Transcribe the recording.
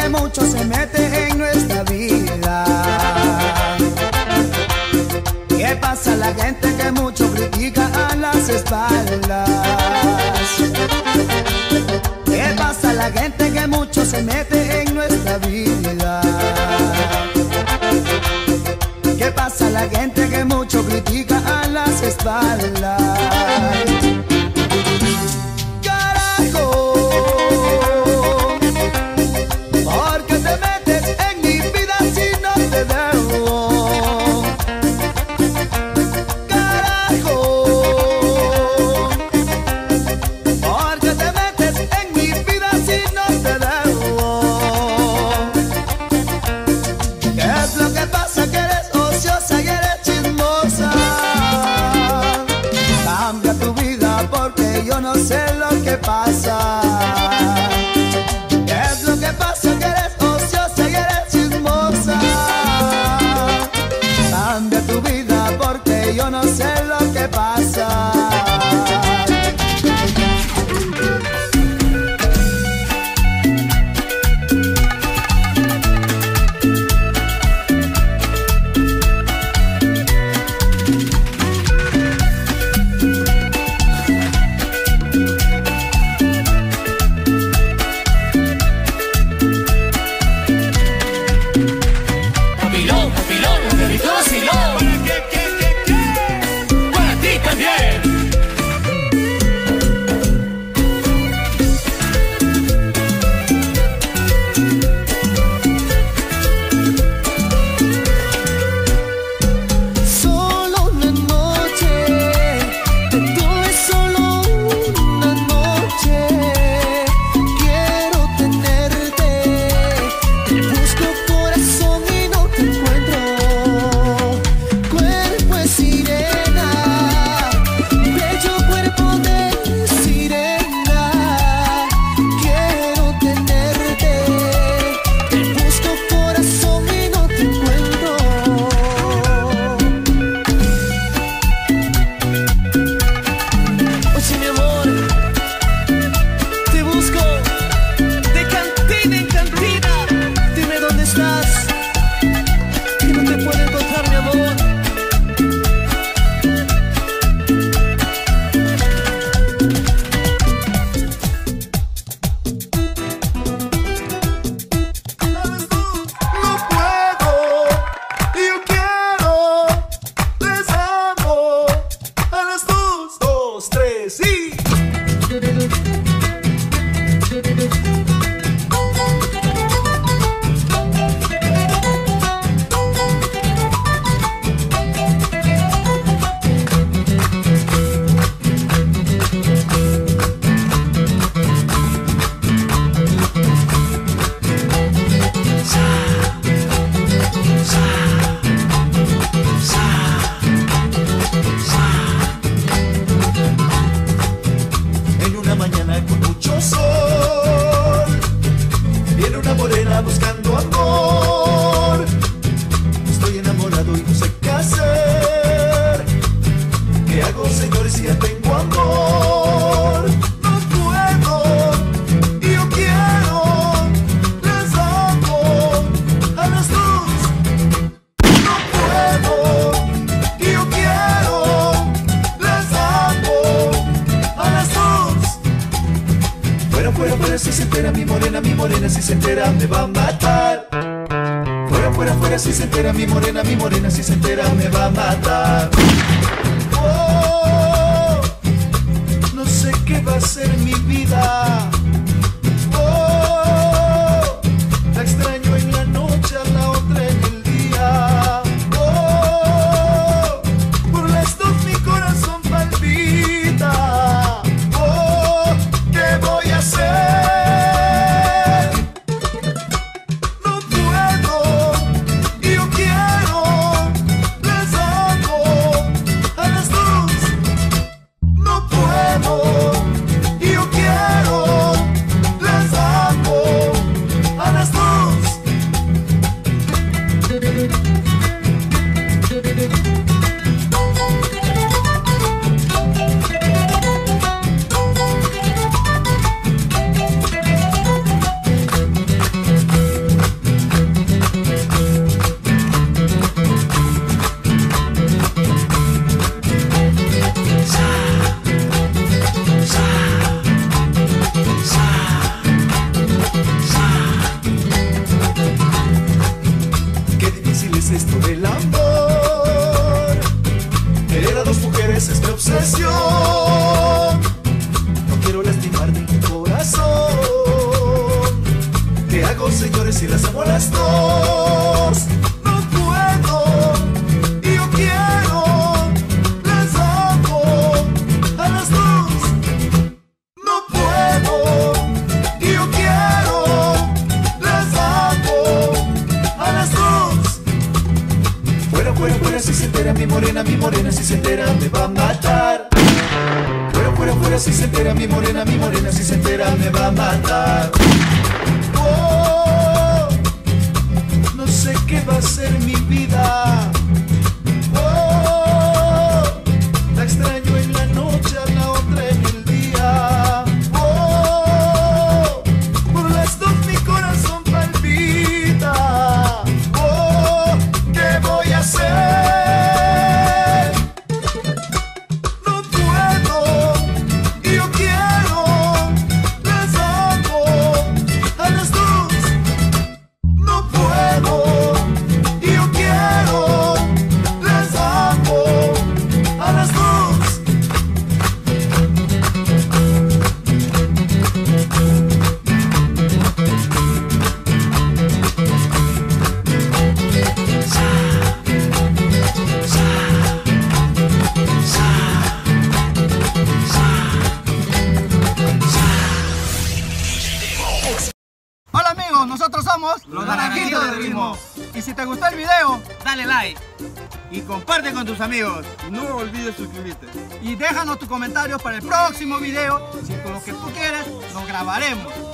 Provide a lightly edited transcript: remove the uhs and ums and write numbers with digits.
que mucho se mete en nuestra vida. ¿Qué pasa a la gente que mucho critica a las espaldas? ¿Qué pasa a la gente que mucho se mete en nuestra vida? ¿Qué pasa a la gente que mucho critica a las espaldas? Pasa. ¿Qué es lo que pasa? Que eres ociosa y eres chismosa. Cambia tu vida porque yo no sé lo que pasa. Si se entera mi morena, si se entera me va a matar. Fuera, fuera, fuera, si se entera mi morena, si se entera me va a matar. Oh, no sé qué va a ser mi vida. Oh, la extraño en la noche, a la otra en el día. Oh, por las dos mi corazón palpita. Oh, ¿qué voy a hacer? Yo quiero si las hacemos las dos. No puedo y yo quiero, las amo a las dos. No puedo y yo quiero, las amo a las dos. Fuera, fuera, fuera, si se entera mi morena, si se entera me va a matar. Fuera, fuera, fuera, si se entera mi morena, si se entera me va a matar. Oh, no sé qué va a ser mi vida. Oh, la extraño en la noche, a la otra en el día. Oh, por las dos mi corazón palpita. Oh, ¿qué voy a hacer? Nosotros somos los Naranjitos del Ritmo. Y si te gustó el video, dale like y comparte con tus amigos. No olvides suscribirte. Y déjanos tus comentarios para el próximo video. Si con lo que tú quieres, lo grabaremos.